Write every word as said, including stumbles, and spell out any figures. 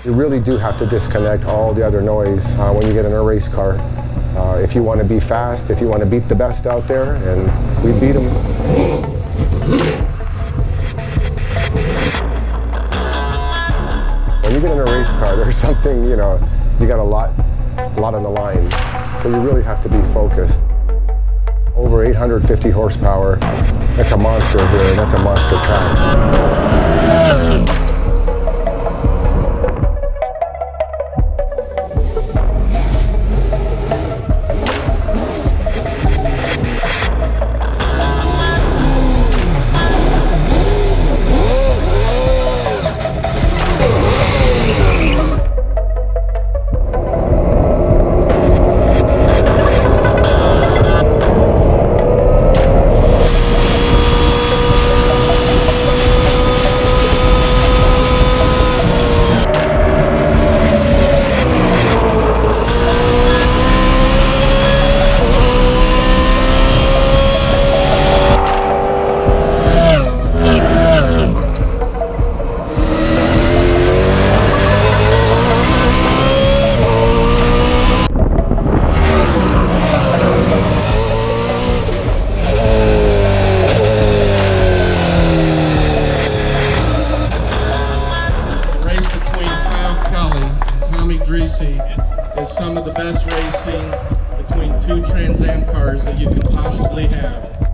You really do have to disconnect all the other noise uh, when you get in a race car. Uh, if you want to be fast, if you want to beat the best out there, and we beat them. When you get in a race car, there's something, you know, you got a lot, a lot on the line. So you really have to be focused. Over eight hundred fifty horsepower, that's a monster here, that's a monster track. Tomy Drissi is some of the best racing between two Trans Am cars that you can possibly have.